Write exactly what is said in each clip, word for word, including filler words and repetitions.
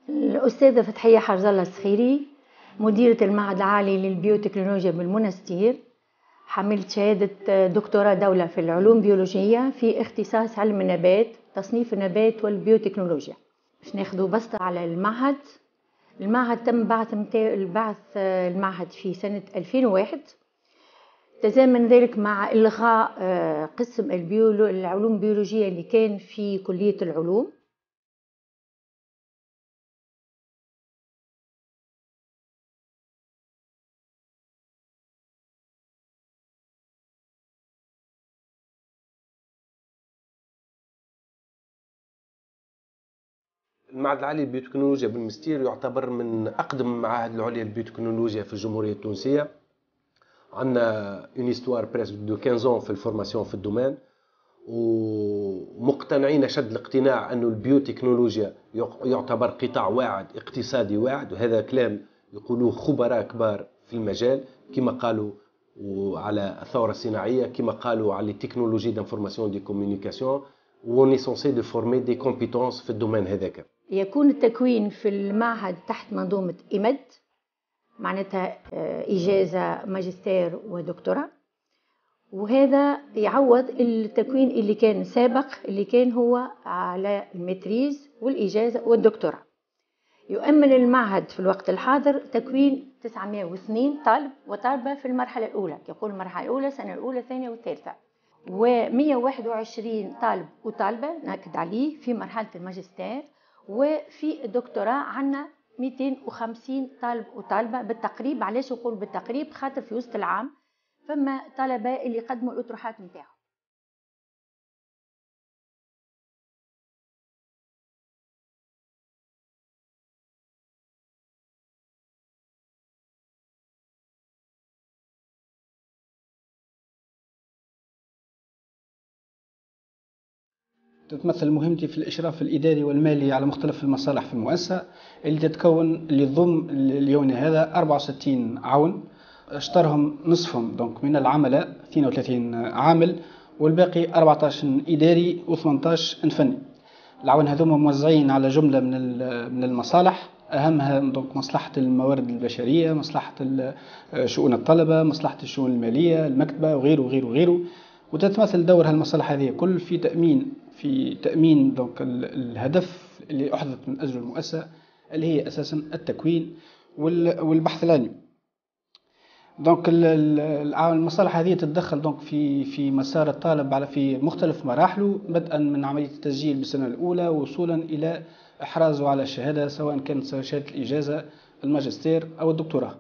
الأستاذة فتحية حرز الله الصخيري، مديرة المعهد العالي للبيوتكنولوجيا بالمنستير. حملت شهادة دكتوراه دولة في العلوم البيولوجية في اختصاص علم النبات، تصنيف النبات والبيوتكنولوجيا. باش ناخذوا بسطة على المعهد. المعهد تم بعث البعث المعهد في سنة ألفين وواحد. تزامن ذلك مع إلغاء قسم البيولو العلوم البيولوجية اللي كان في كلية العلوم. المعهد العالي للبيوتكنولوجيا بالمستير يعتبر من أقدم المعاهد العليا للبيوتكنولوجيا في الجمهورية التونسية. عندنا اون هيستوار بريسك دو خمسة عام في الفورماسيون في الدومين، ومقتنعين شد الاقتناع أن البيوتكنولوجيا يعتبر قطاع واعد اقتصادي واعد، وهذا كلام يقولوه خبراء كبار في المجال، كما قالوا على الثورة الصناعية، كما قالوا على التكنولوجي دانفورماسيون دي كوميونيكاسيون، وني سونسي دو فورمي دي كومبيتونس في الدومين هذاك. يكون التكوين في المعهد تحت منظومة إيمد، معناتها إجازة ماجستير ودكتوراه، وهذا يعوض التكوين اللي كان سابق اللي كان هو على المتريز والإجازة والدكتوراه. يؤمن المعهد في الوقت الحاضر تكوين تسعمائة واثنين طالب وطالبة في المرحلة الأولى، يقول المرحلة الأولى السنة الأولى الثانية والثالثة، ومئة وواحد وعشرين طالب وطالبة نأكد عليه في مرحلة الماجستير، وفي الدكتوراه عندنا مئتين وخمسين طالب وطالبة بالتقريب. علاش نقول بالتقريب؟ خاطر في وسط العام فما طلبة اللي قدموا الأطروحات نتاعهم. تتمثل مهمتي في الإشراف الإداري والمالي على مختلف المصالح في المؤسسة اللي تتكون اللي تضم اليوم هذا أربعة وستين عون، اشترهم نصفهم دونك من العملاء اثنين وثلاثين عامل، والباقي أربعة عشر إداري وثمانية عشر فني. العون هذوما موزعين على جملة من من المصالح، أهمها دونك مصلحة الموارد البشرية، مصلحة شؤون الطلبة، مصلحة الشؤون المالية، المكتبة وغيره وغيره وغيره. وتتمثل دور هالمصالح هذه كل في تأمين في تأمين دونك الهدف اللي أحدث من أجل المؤسسة، اللي هي أساسا التكوين والبحث العلمي. دونك المصالح هذه تتدخل دونك في في مسار الطالب على في مختلف مراحله، بدءا من عملية التسجيل بالسنة الأولى وصولا إلى إحرازه على الشهادة، سواء كانت شهادة الإجازة، الماجستير أو الدكتوراه.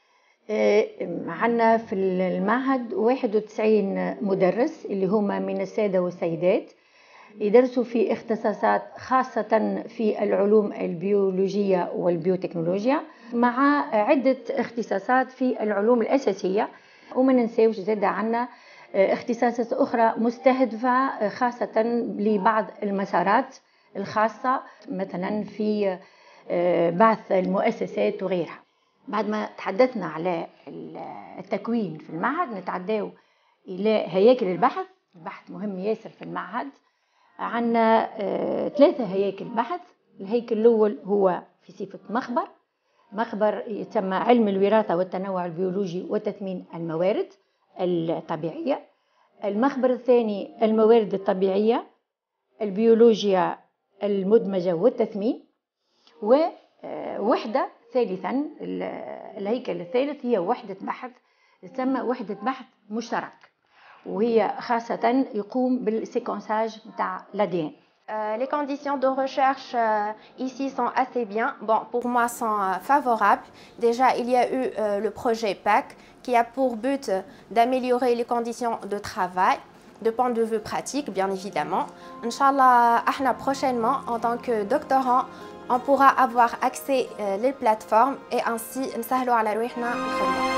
عندنا في المعهد واحد وتسعين مدرس اللي هما من السادة والسيدات، يدرسوا في اختصاصات خاصة في العلوم البيولوجية والبيوتكنولوجيا، مع عدة اختصاصات في العلوم الأساسية. وما ننساوش زاد عنا اختصاصات أخرى مستهدفة خاصة لبعض المسارات الخاصة، مثلا في بعث المؤسسات وغيرها. بعد ما تحدثنا على التكوين في المعهد، نتعداو إلى هياكل البحث. البحث مهم ياسر في المعهد. عندنا ثلاثة هياكل بحث. الهيكل الأول هو في صفة مخبر، مخبر يسمى علم الوراثة والتنوع البيولوجي وتثمين الموارد الطبيعية. المخبر الثاني الموارد الطبيعية، البيولوجيا المدمجة والتثمين. ووحدة ثالثا، الهيكل الثالث هي وحدة بحث تسمى وحدة بحث مشترك، وهي خاصة يقوم بالسيكونساج بتاع l'A D N. Euh, les conditions de recherche euh, ici sont assez bien. Bon, pour moi, sont euh, favorables. Déjà, il y a eu euh, le projet P A C qui a pour but d'améliorer les conditions de travail, de point de vue pratique, bien évidemment. Inch'Allah, ahna prochainement, en tant que doctorant, on pourra avoir accès euh, les plateformes et ainsi نسهلوا على روحنا الخدمة.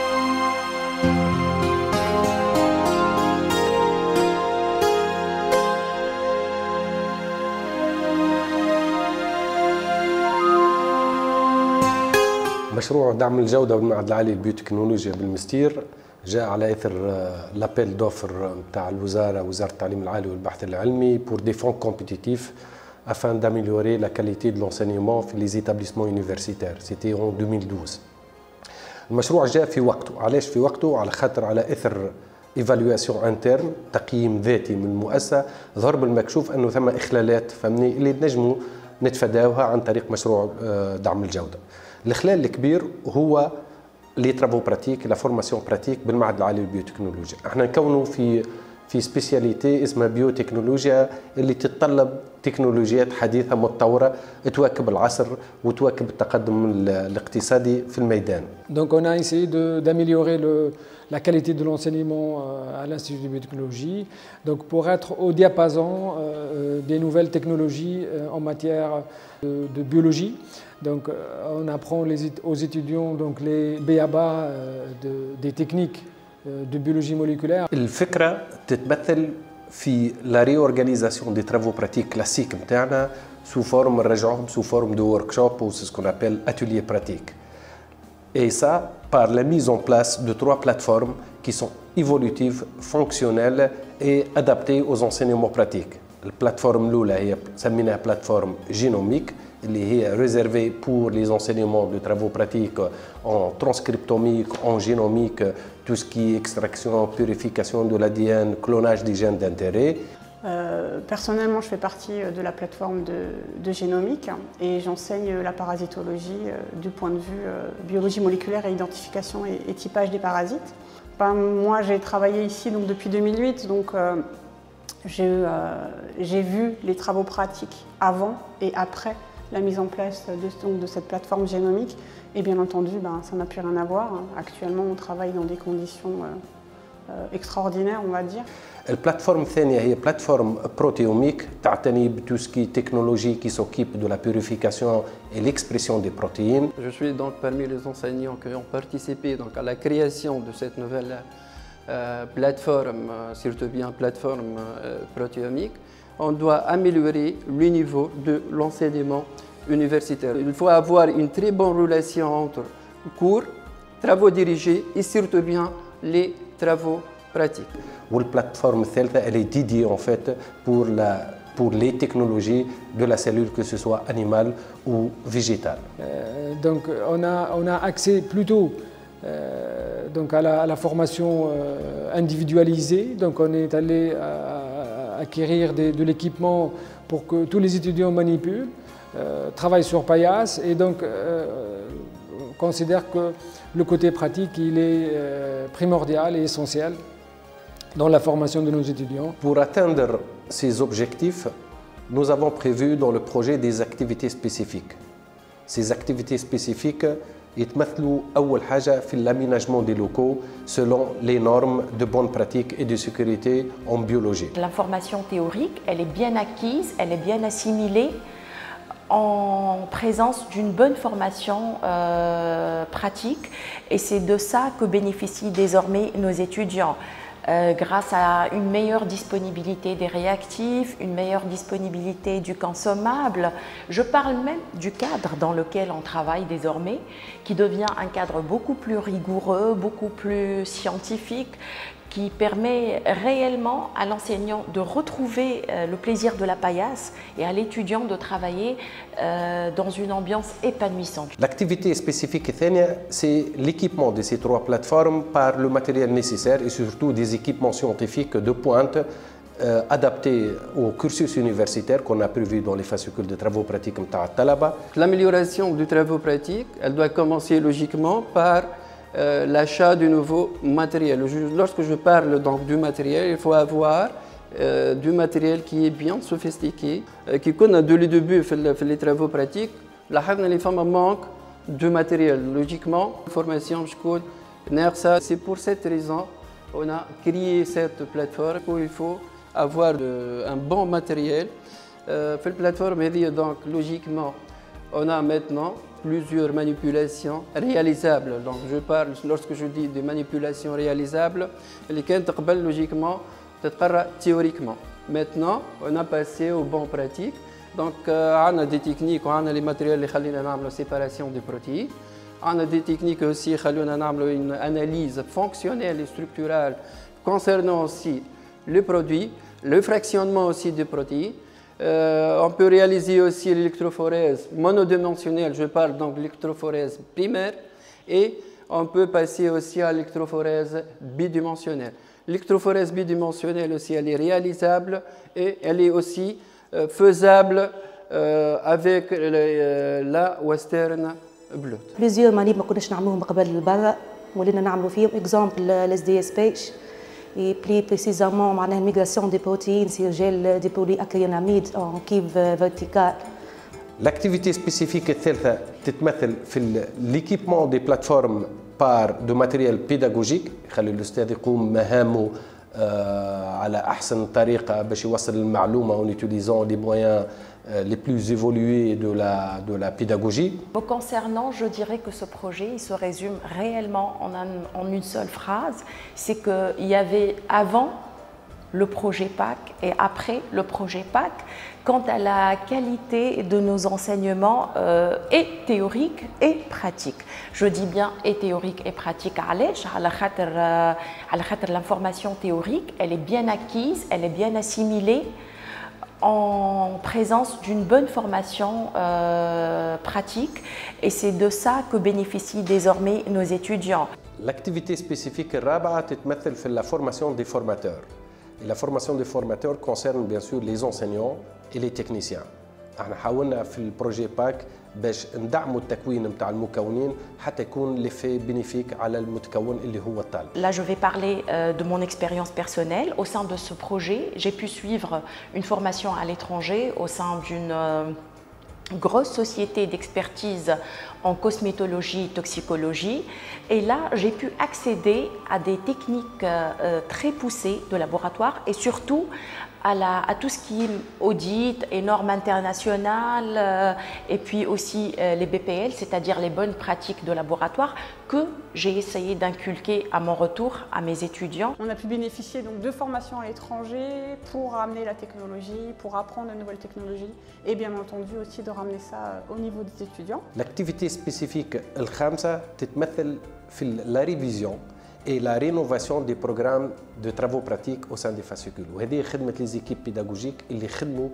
مشروع دعم الجودة بالمعهد العالي للبيوتكنولوجيا بالمستير جاء على اثر لابيل دوفر نتاع الوزاره، وزاره التعليم العالي والبحث العلمي، بور دي فون كومبيتيتيف afin d'améliorer la qualité de l'enseignement في les établissements universitaires. C'était en deux mille douze. المشروع جاء في وقته، علاش في وقته؟ على خاطر على اثر ايفالواسيون انترن، تقييم ذاتي من المؤسسه، ظهر بالمكشوف انه ثم اخلالات فهمني اللي نجموا نتفاداوها عن طريق مشروع دعم الجوده. الاخلال الكبير هو لي ترافو براتيك، لا فورماسيون براتيك بالمعهد العالي للبيوتكنولوجيا. احنا نكونوا في في سبيسياليتي اسمها بيوتكنولوجيا اللي تتطلب تكنولوجيات حديثه متطوره تواكب العصر وتواكب التقدم الاقتصادي في الميدان. Donc on a essayé d'améliorer la qualité de l'enseignement à l'Institut de biotechnologie, donc pour être au diapason euh, des nouvelles technologies en matière de, de biologie. Donc on apprend les, aux étudiants donc les B A B A de, des techniques de biologie moléculaire. الفكرة تتمثل في la réorganisation des travaux pratiques classiques نتاعنا sous forme نرجعوهم sous forme de workshop ou c'est ce qu'on appelle atelier pratique. Et ça par la mise en place de trois plateformes qui sont évolutives, fonctionnelles et adaptées aux enseignements pratiques. البلاتفورم الأولى هي سميناها بلاتفورم جينوميك اللي هي réservée pour les enseignements de travaux pratiques en transcriptomique, en génomique, tout ce qui est extraction, purification de l'A D N, clonage des gènes d'intérêt. Euh, personnellement, je fais partie de la plateforme de, de génomique et j'enseigne la parasitologie euh, du point de vue euh, biologie moléculaire et identification et, et typage des parasites. Ben, moi, j'ai travaillé ici donc, depuis deux mille huit, donc euh, j'ai euh, vu les travaux pratiques avant et après la mise en place de, donc, de cette plateforme génomique. Et bien entendu, ben, ça n'a plus rien à voir. Actuellement, on travaille dans des conditions euh, euh, extraordinaires, on va dire. البلاتفورم الثانية هي بلاتفورم بروتيوميك تعتني بتوسكي technologie qui s'occupe de la purification et l'expression des protéines. Je suis donc parmi les enseignants qui ont participé donc à la création de cette nouvelle euh, plateforme, surtout bien plateforme euh, protéomique. On doit améliorer le niveau de l'enseignement universitaire. Il faut avoir une très bonne relation entre cours, travaux dirigés et surtout bien les travaux pratiques. La plateforme الثالثة elle est dédiée en fait pour la pour les technologies de la cellule, que ce soit animale ou végétale. Euh, donc on a on a accès plutôt euh, donc à la, à la formation euh, individualisée. Donc on est allé à, à acquérir des, de l'équipement pour que tous les étudiants manipulent, euh, travaillent sur paillasse et donc euh, on considère que le côté pratique il est euh, primordial et essentiel dans la formation de nos étudiants. Pour atteindre ces objectifs, nous avons prévu dans le projet des activités spécifiques. Ces activités spécifiques يتمثلوا أول حاجة في l'aménagement des locaux selon les normes de bonne pratique et de sécurité en biologie. L'information théorique, elle est bien acquise, elle est bien assimilée en présence d'une bonne formation euh, pratique et c'est de ça que bénéficient désormais nos étudiants. Euh, grâce à une meilleure disponibilité des réactifs, une meilleure disponibilité du consommable. Je parle même du cadre dans lequel on travaille désormais, qui devient un cadre beaucoup plus rigoureux, beaucoup plus scientifique, qui permet réellement à l'enseignant de retrouver euh, le plaisir de la paillasse et à l'étudiant de travailler euh, dans une ambiance épanouissante. L'activité spécifique الثانية, c'est l'équipement de ces trois plateformes par le matériel nécessaire et surtout des équipements scientifiques de pointe euh, adaptés au cursus universitaire qu'on a prévu dans les fascicules de travaux pratiques متاع الطلبة. L'amélioration du travaux pratique, elle doit commencer logiquement par Euh, l'achat du nouveau matériel. Lorsque je parle donc du matériel, il faut avoir euh, du matériel qui est bien sophistiqué, euh, qui connaît dès le début fait les travaux pratiques. La les femmes manquent de matériel. Logiquement, formation, je connais ça. C'est pour cette raison qu'on a créé cette plateforme où il faut avoir de, un bon matériel. Euh, fait la plateforme, donc logiquement, on a maintenant plusieurs manipulations réalisables. Donc je parle, lorsque je dis des manipulations réalisables, les كانت تقبل logiquement تتقرأ théoriquement. Maintenant, on a passé aux bonnes pratiques. Donc on a des techniques, on a les matériels qui خلينا نعملوا séparation des protéines. On a des techniques aussi qui خلونا نعملوا une analyse fonctionnelle et structurale concernant aussi les produits, le fractionnement aussi des protéines. Euh, on peut réaliser aussi l'électrophorèse monodimensionnelle, je parle donc de l'électrophorèse primaire, et on peut passer aussi à l'électrophorèse bidimensionnelle. L'électrophorèse bidimensionnelle aussi, elle est réalisable et elle est aussi euh, faisable euh, avec le, euh, la Western blot. Plusieurs manips ما كناش نعملوهم قبل برا ولينا نعملوا فيهم exemple الاس دي اس بيش et plus précisément معناها migration des protéines sur gel des polyacrylamide en cuve verticale. L'activité spécifique الثالثة تتمثل في l'équipement des plateformes par de matériel pédagogique يخلي الأستاذ يقوم مهامه على أحسن طريقة باش يوصل المعلومة en utilisant les moyens les plus évolués de la, de la pédagogie. Me concernant, je dirais que ce projet il se résume réellement en, un, en une seule phrase, c'est qu'il y avait avant le projet P A C et après le projet P A C quant à la qualité de nos enseignements euh, et théoriques et pratiques. Je dis bien et théorique et pratique. L'information théorique, elle est bien acquise, elle est bien assimilée en présence d'une bonne formation euh, pratique et c'est de ça que bénéficient désormais nos étudiants. L'activité spécifique الرابعة تتمثل في la formation des formateurs. Et la formation des formateurs concerne bien sûr les enseignants et les techniciens. احنا حاولنا في البروجي باك باش ندعموا التكوين نتاع المكونين حتى يكون ليفي بينيفيك على المتكون اللي هو الطالب. Là je vais parler euh, de mon expérience personnelle. Au sein de ce projet, j'ai pu suivre une formation à l'étranger au sein d'une euh, grosse société d'expertise en cosmétologie, toxicologie. Et là, j'ai pu accéder à des techniques euh, très poussées de laboratoire et surtout à, la, à tout ce qui est audit et normes internationales euh, et puis aussi euh, les B P L, c'est-à-dire les bonnes pratiques de laboratoire que j'ai essayé d'inculquer à mon retour à mes étudiants. On a pu bénéficier donc de formations à l'étranger pour ramener la technologie, pour apprendre de nouvelles technologies et bien entendu aussi de ramener ça au niveau des étudiants. L'activité spécifique الخامسة تتمثل في la révision et la rénovation des programmes de travaux pratiques au sein des fascicules. وهذه خدمة les équipes pédagogiques اللي خدموا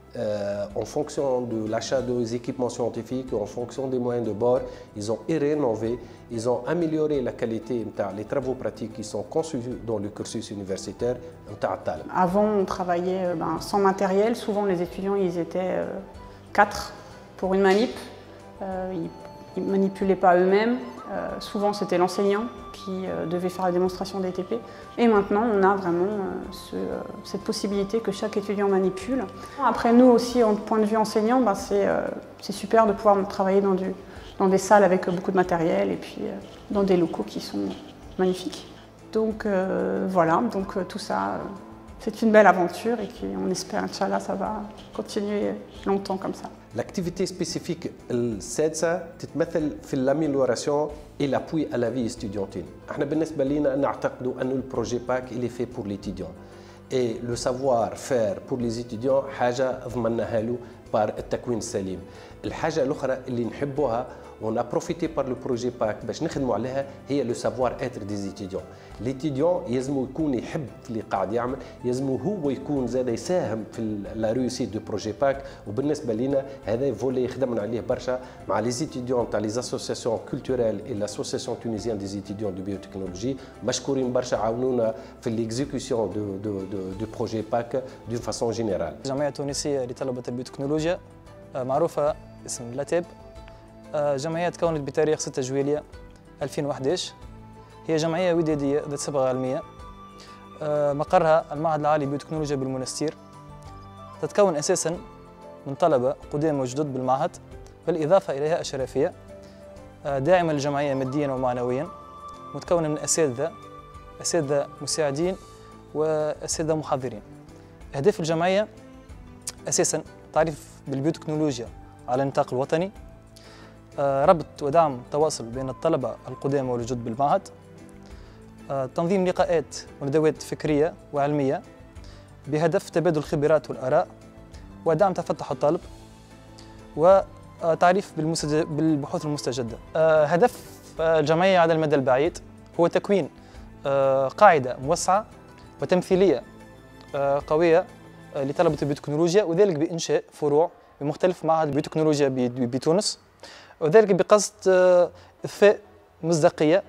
en fonction de l'achat des équipements scientifiques, en fonction des moyens de bord, ils ont rénové, ils ont amélioré la qualité des travaux pratiques qui sont conçus dans le cursus universitaire. Avant, on travaillait ben, sans matériel. Souvent, les étudiants, ils étaient euh, quatre pour une manip. Euh, ils ne manipulaient pas eux-mêmes. Euh, souvent, c'était l'enseignant qui euh, devait faire la démonstration des T P. Et maintenant, on a vraiment euh, ce, euh, cette possibilité que chaque étudiant manipule. Après, nous aussi, en point de vue enseignant, ben, c'est euh, super de pouvoir travailler dans, du, dans des salles avec beaucoup de matériel et puis euh, dans des locaux qui sont magnifiques. Donc euh, voilà, donc euh, tout ça, euh, c'est une belle aventure et qu'on espère, Inch'Allah, ça va continuer longtemps comme ça. L'activité spécifique السادسة تتمثل في l'amélioration et l'appui à la vie estudiantine. احنا بالنسبة لنا نعتقد أن البروجي باك il est fait pour l'étudiant. Et le savoir-faire pour les étudiants حاجة ضمناها له par التكوين السليم. الحاجة الأخرى اللي نحبوها on a profité par le projet P A C باش نخدموا عليها هي le savoir-être des étudiants. l'étudiant يلزمو يكون يحب اللي قاعد يعمل، يلزمو هو يكون زاد يساهم في لا ريوسيت دو بروجي باك، وبالنسبه لنا هذا فولي خدمنا عليه برشا مع لي زيتيديون تاع لي اسوسياسيون كولتوريل اي لاسوسياسيون تونيزيان دي زيتيديون دو بيوتكنولوجي، مشكورين برشا عاونونا في ليكزيكسيون دو دو دو دو بروجي باك دون فاسون جينيرال. الجمعيه التونسيه لطلبه البيوتكنولوجيا معروفه اسم لاتيب، جمعية تكونت بتاريخ ستة جويلية ألفين وأحد عشر. هي جمعية ودادية ذات صبغة علمية، مقرها المعهد العالي للبيوتكنولوجيا بالمنستير. تتكون أساساً من طلبة قدام وجدد بالمعهد، بالإضافة إليها أشرافية داعمة للجمعية مادياً ومعنوياً، متكونة من أساتذة أساتذة مساعدين وأساتذة محاضرين. أهداف الجمعية أساساً تعريف بالبيوتكنولوجيا على النطاق الوطني، ربط ودعم تواصل بين الطلبة القدامى والجدد بالمعهد، تنظيم لقاءات وندوات فكرية وعلمية بهدف تبادل الخبرات والآراء ودعم تفتح الطالب، وتعريف بالبحوث المستجدة. هدف الجمعية على المدى البعيد هو تكوين قاعدة موسعة وتمثيلية قوية لطلبة البيوتكنولوجيا، وذلك بإنشاء فروع بمختلف معهد البيوتكنولوجيا بتونس، وذلك بقصد إضفاء مصداقية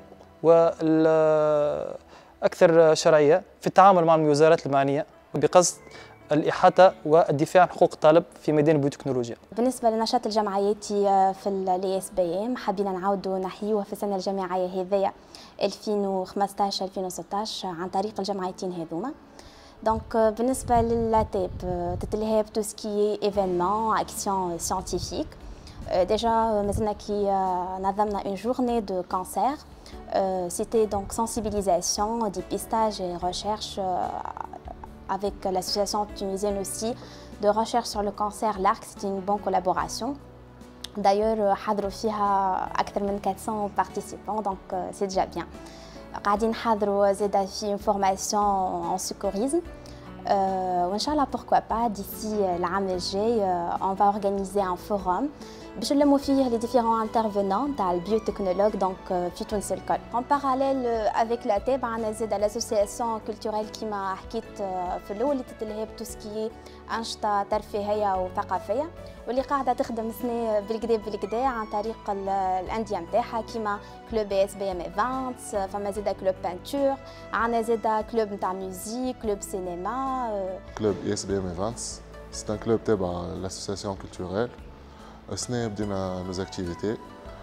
والأكثر شرعية في التعامل مع الوزارات المعنية، وبقصد الإحاطة والدفاع عن حقوق الطالب في ميدان البيوتكنولوجيا. بالنسبة للنشاط الجمعياتي في الاي اس بي ام حابين نعاودوا نحيوه في السنة الجامعية هذيا ألفين وخمسطاش ألفين وستطاش عن طريق الجمعيتين هذوما. دونك بالنسبة للاتاب تتلهى بتو سكي ايفينمون اكسيون سيانتيفيك. Déjà, مازلنا كي نظمنا une journée de cancer. Euh, C'était donc sensibilisation, dépistage et recherche euh, avec l'association tunisienne aussi de recherche sur le cancer l'A R C. C'était une bonne collaboration. D'ailleurs, حضروا فيها أكثر من quatre cents participants, donc euh, c'est déjà bien. قاعدين نحضروا زادا في une formation en secourisme. Euh, وإنشالله pourquoi pas d'ici العام الجاي euh, on va organiser un forum باش نلموا فيه les différents intervenants تاع البيوتكنولوج دونك في تونس الكل. En parallèle avec la تاب عندنا زادا l'association culturelle كيما حكيت في الأول اللي تتلهى بتو سكي أنشطة ترفيهية وثقافية واللي قاعدة تخدم سنة بالكدا بالكدا عن طريق الأندية نتاعها كيما كلوب اس بي ام ايفنتس، فما زادا كلوب بانتور، عندنا زادا كلوب نتاع ميوزيك، كلوب سينما. كلوب اس بي ام ايفنتس سي ان كلوب تابع لاسوسياسيون كولتوريل. السنة بدينا نوز اكتيفيتي.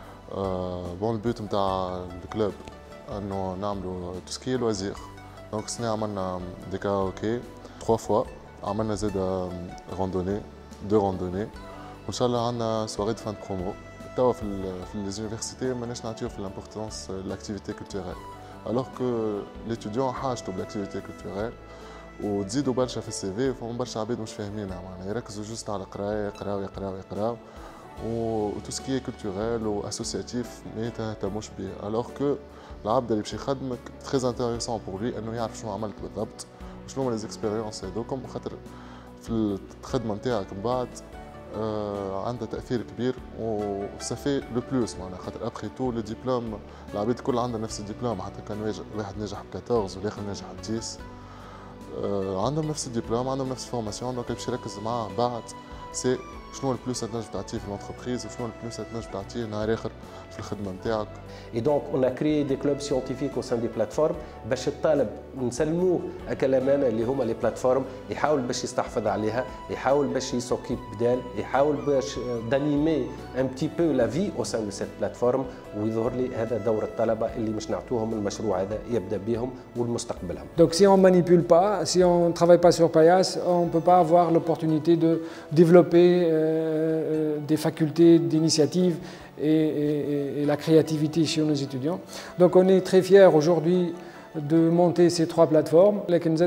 بون البيوت نتاع الكلوب انه نعملوا تو سكي لوازير. دونك السنة عملنا دي كاراوكي ثلاث فوا، عملنا زادا روندوني دو روندوني، وان شاء الله عندنا سواري دو فان برومو. توا في في ليزونيفرسيتي ماناش نعطيو في لامبورطونس لاكتيفيتي كولتوريل، الوغ كو ليتوديون حاجتو بالاكتيفيتي كولتوريل وتزيدوا برشا في السي في. فما برشا عباد مش فاهمينها معناها يركزوا جوست على القرايه، يقراو يقراو يقراو و تو سكي كولتوريل واسوسياتيف ما يتهتموش بيه، الوغ كو العبد اللي باش يخدمك تري انتيريسون بور لي انه يعرف شنو عملت بالضبط وشنو هما لي زيكسبيريونس هذوكم، خاطر في الخدمه نتاعك من بعد آه عندها تاثير كبير وسافي لو بلوس معناها، خاطر ابخي تو لو ديبلوم العباد الكل عندها نفس الدبلوم، حتى كان واحد ناجح ب أربعطاش والاخر ناجح ب عشرة آه عندهم نفس الدبلوم، عندهم نفس الفورماسيون. دونك باش يركز معاه بعد سي شنو البلوس اللي تنجم تعطيه في لونتربريز وشنو البلوس اللي تنجم تعطيه نهار اخر في الخدمه نتاعك. Et donc on a créé des clubs scientifiques au sein des plateformes باش الطالب نسلموه الامانه اللي هما لي بلاتفورم، يحاول باش يستحفظ عليها، يحاول باش يسوكيب بدال، يحاول باش دانيمي ان بتي بو لا في او سان دو سيت بلاتفورم. ويظهر لي هذا دور الطلبه اللي مش نعطوهم المشروع هذا يبدا بهم والمستقبلهم. Donc si on manipule pas, si on travaille pas sur paillasse, on peut pas avoir l'opportunité de développer euh, des facultés d'initiative et, et, et la créativité chez nos étudiants. Donc on est très fiers aujourd'hui de monter ces trois plateformes.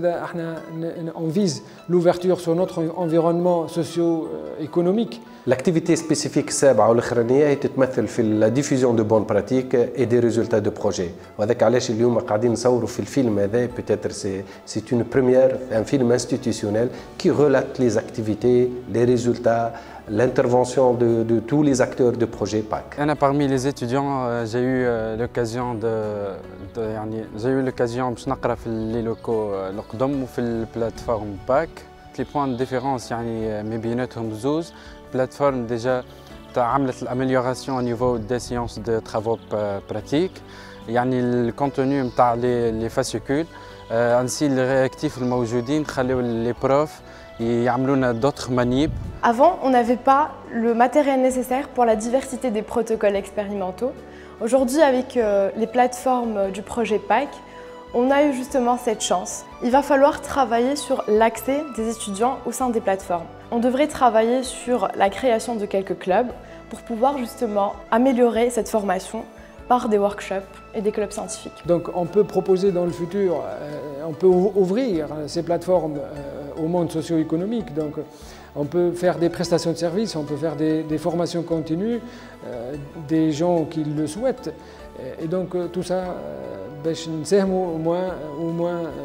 On vise l'ouverture sur notre environnement socio-économique. L'activité spécifique السابعة والأخرانية هي تتمثل في la diffusion de bonnes pratiques et des résultats de projets. وهذاك علاش اليوم قاعدين نصوروا في الفيلم هذا peut-être c'est c'est une première, un film institutionnel qui relate les activités, les résultats, l'intervention de, de tous les acteurs de projet P A C. أنا parmi les étudiants j'ai eu l'occasion de, de يعني j'ai eu l'occasion باش نقرا في les locaux القدم وفي البلاتفورم P A C. les points de différence يعني ما بيناتهم زوز. plateforme déjà عملت الامélioration au niveau des séances de travaux pratiques، يعني الكونتوني نتاع لي فاسيكول انسي لي رياكتيف الموجودين خليو لي بروف يعملوا لنا d'autres manips. Avant, on n'avait pas le matériel nécessaire pour la diversité des protocoles expérimentaux. Aujourd'hui, avec euh, les plateformes du projet P A C, on a eu justement cette chance. Il va falloir travailler sur l'accès des étudiants au sein des plateformes. On devrait travailler sur la création de quelques clubs pour pouvoir justement améliorer cette formation par des workshops et des clubs scientifiques. Donc on peut proposer dans le futur, euh, on peut ouvrir ces plateformes euh, au monde socio-économique. Donc on peut faire des prestations de services, on peut faire des, des formations continues, euh, des gens qui le souhaitent. Et donc tout ça, باش نساهموا au moins, au moins euh,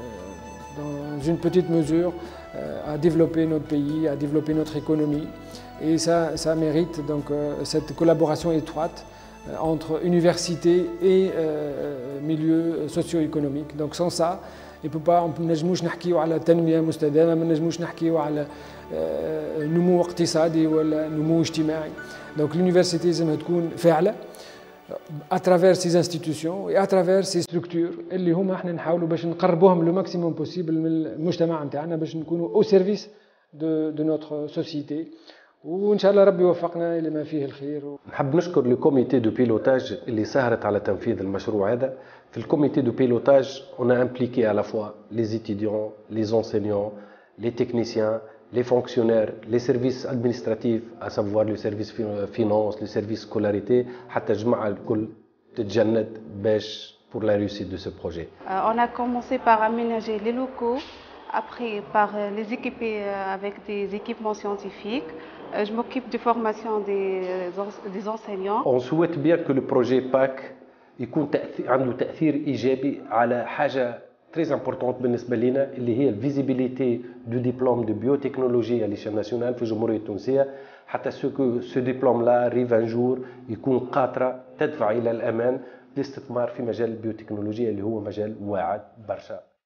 dans une petite mesure euh, à développer notre pays, à développer notre économie. Et ça, ça mérite donc euh, cette collaboration étroite euh, entre université et euh, milieu socio-économique. Donc sans ça, ما نجموش نحكيو على تنميه مستدامه، ما نجموش نحكيو على نمو اقتصادي ولا نمو اجتماعي. دونك l'université لازمها تكون فاعله à travers ces institutions et à travers ces structures اللي هما احنا نحاولوا باش نقربوهم لو ماكسيموم بوسيبل من المجتمع نتاعنا باش نكونوا او سيرفيس دو دو نوتر سوسيتي، وان شاء الله ربي يوفقنا الى ما فيه الخير. نحب نشكر لو كوميتي دو بيلوتاج اللي ساهرت على تنفيذ المشروع هذا. في الكوميتي دو بيلوتاج on a impliqué à la fois les étudiants, les enseignants, les techniciens, les fonctionnaires, les services administratifs, à savoir le service finance, le service scolarité, حتى الجماعة الكل تتجند باش pour la réussite de ce projet. Euh, on a commencé par aménager les locaux, après par les équiper avec des équipements scientifiques. Euh, je m'occupe de formation des, des enseignants. On souhaite bien que le projet P A C يكون تأثير عنده تأثير إيجابي على حاجة très importante بالنسبة لنا اللي هي الفيزيبيليتي دو ديبلوم دو بيوتكنولوجي على l'échelle nationale في الجمهورية التونسية، حتى سو سو ديبلوم لا ريف ان جور يكون قاطرة تدفع إلى الأمان الاستثمار في مجال البيوتكنولوجيا اللي هو مجال واعد برشا.